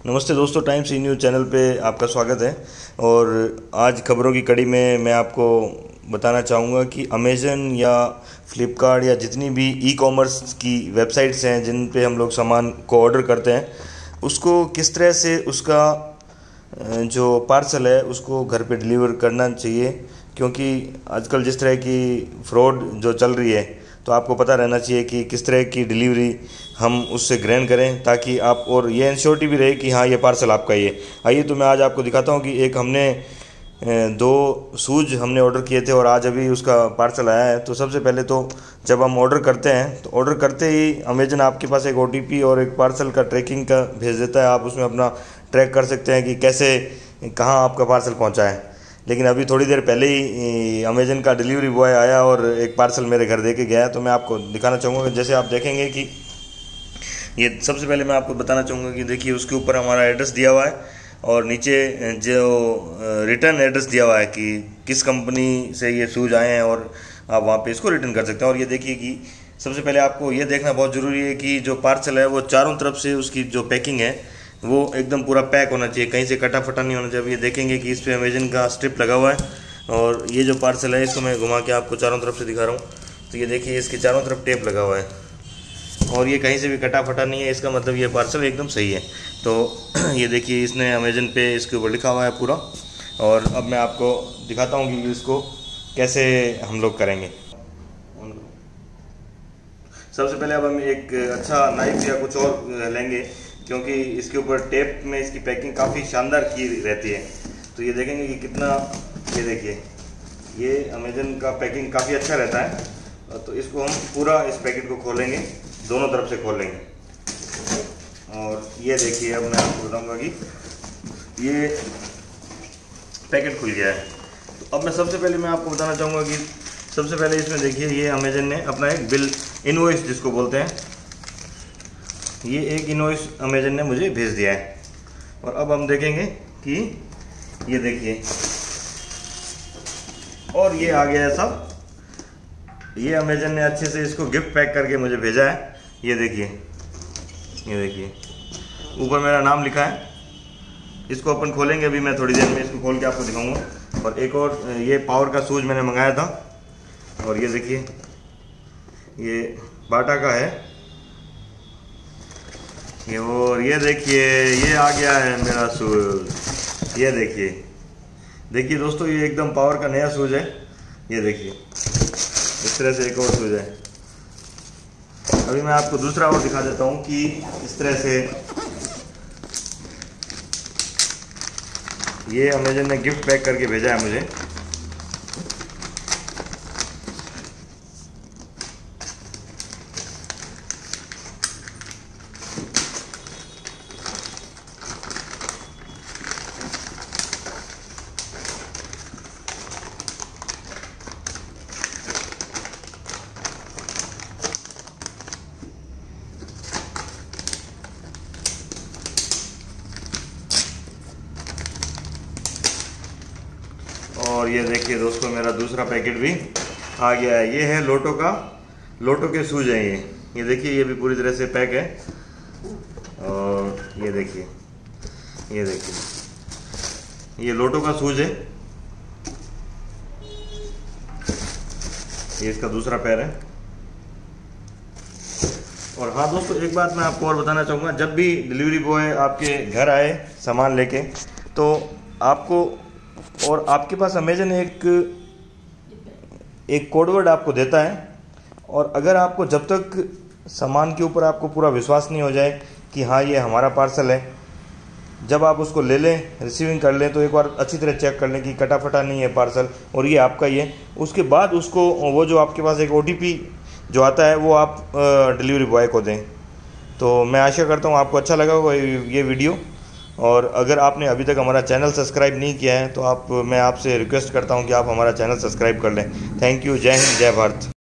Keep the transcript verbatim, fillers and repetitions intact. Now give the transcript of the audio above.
नमस्ते दोस्तों, टाइम्स ई news channel पे आपका स्वागत है। और आज खबरों की कड़ी में मैं आपको बताना चाहूँगा कि अमेज़न या फ्लिपकार्ट या जितनी भी ई कॉमर्स की वेबसाइट्स हैं जिन पे हम लोग सामान को ऑर्डर करते हैं, उसको किस तरह से उसका जो पार्सल है उसको घर पे डिलीवर करना चाहिए। क्योंकि आजकल जिस तरह की फ्रॉड जो चल रही है, तो आपको पता रहना चाहिए कि किस तरह की डिलीवरी हम उससे ग्रहण करें, ताकि आप और ये इंश्योरिटी भी रहे कि हाँ ये पार्सल आपका ही है। आइए तो मैं आज आपको दिखाता हूँ कि एक हमने दो शूज़ हमने ऑर्डर किए थे और आज अभी उसका पार्सल आया है। तो सबसे पहले तो जब हम ऑर्डर करते हैं तो ऑर्डर करते ही अमेजन आपके पास एक ओ टी पी और एक पार्सल का ट्रैकिंग का भेज देता है। आप उसमें अपना ट्रैक कर सकते हैं कि कैसे कहाँ आपका पार्सल पहुँचा है। लेकिन अभी थोड़ी देर पहले ही अमेजन का डिलीवरी बॉय आया और एक पार्सल मेरे घर दे के गया। तो मैं आपको दिखाना चाहूँगा। जैसे आप देखेंगे कि ये सबसे पहले मैं आपको बताना चाहूँगा कि देखिए उसके ऊपर हमारा एड्रेस दिया हुआ है और नीचे जो रिटर्न एड्रेस दिया हुआ है कि किस कंपनी से ये शूज़ आए हैं और आप वहाँ पे इसको रिटर्न कर सकते हैं। और ये देखिए कि सबसे पहले आपको ये देखना बहुत ज़रूरी है कि जो पार्सल है वो चारों तरफ से उसकी जो पैकिंग है वो एकदम पूरा पैक होना चाहिए, कहीं से कटा फटा नहीं होना चाहिए। ये देखेंगे कि इस पे अमेजन का स्ट्रिप लगा हुआ है और ये जो पार्सल है इसको मैं घुमा के आपको चारों तरफ से दिखा रहा हूँ। तो ये देखिए इसके चारों तरफ टेप लगा हुआ है और ये कहीं से भी कटा फटा नहीं है। इसका मतलब ये पार्सल एकदम सही है। तो ये देखिए इसने अमेजन पे इसके ऊपर लिखा हुआ है पूरा। और अब मैं आपको दिखाता हूँ कि इसको कैसे हम लोग करेंगे। सबसे पहले अब हम एक अच्छा नाइफ या कुछ और लेंगे, क्योंकि इसके ऊपर टेप में इसकी पैकिंग काफ़ी शानदार की रहती है। तो ये देखेंगे कि कितना, ये देखिए ये अमेजन का पैकिंग काफ़ी अच्छा रहता है। तो इसको हम पूरा इस पैकेट को खोलेंगे, दोनों तरफ से खोलेंगे। और ये देखिए अब मैं आपको बताऊंगा कि ये पैकेट खुल गया है। तो अब मैं सबसे पहले मैं आपको बताना चाहूँगा कि सबसे पहले इसमें देखिए ये अमेजन ने अपना एक बिल, इनवॉइस जिसको बोलते हैं, ये एक इनवॉइस अमेजन ने मुझे भेज दिया है। और अब हम देखेंगे कि ये देखिए और ये आ गया है सब। ये अमेजन ने अच्छे से इसको गिफ्ट पैक करके मुझे भेजा है। ये देखिए, ये देखिए ऊपर मेरा नाम लिखा है। इसको अपन खोलेंगे, अभी मैं थोड़ी देर में इसको खोल के आपको दिखाऊंगा। और एक और ये पावर का शूज मैंने मंगाया था और ये देखिए ये बाटा का है ये। और ये देखिए ये आ गया है मेरा शूज। ये देखिए देखिए दोस्तों ये एकदम पावर का नया शूज है। ये देखिए इस तरह से एक और शूज है। अभी मैं आपको दूसरा और दिखा देता हूँ कि इस तरह से ये अमेजन ने गिफ्ट पैक करके भेजा है मुझे। और ये देखिए दोस्तों मेरा दूसरा पैकेट भी आ गया है। ये है लोटो का, लोटो के शूज हैं ये। ये देखिए ये भी पूरी तरह से पैक है। और ये देखिए, ये देखिए ये लोटो का शूज है। ये इसका दूसरा पैर है। और हाँ दोस्तों एक बात मैं आपको और बताना चाहूँगा, जब भी डिलीवरी बॉय आपके घर आए सामान लेके, तो आपको और आपके पास अमेजन एक एक कोडवर्ड आपको देता है। और अगर आपको जब तक सामान के ऊपर आपको पूरा विश्वास नहीं हो जाए कि हाँ ये हमारा पार्सल है, जब आप उसको ले लें, रिसीविंग कर लें, तो एक बार अच्छी तरह चेक कर लें कि कटा फटा नहीं है पार्सल और ये आपका ही है। उसके बाद उसको वो जो आपके पास एक ओ टी पी जो आता है वो आप डिलीवरी बॉय को दें। तो मैं आशा करता हूँ आपको अच्छा लगा होगा ये वीडियो। और अगर आपने अभी तक हमारा चैनल सब्सक्राइब नहीं किया है तो आप मैं आपसे रिक्वेस्ट करता हूं कि आप हमारा चैनल सब्सक्राइब कर लें। Thank you. जय हिंद, जय भारत।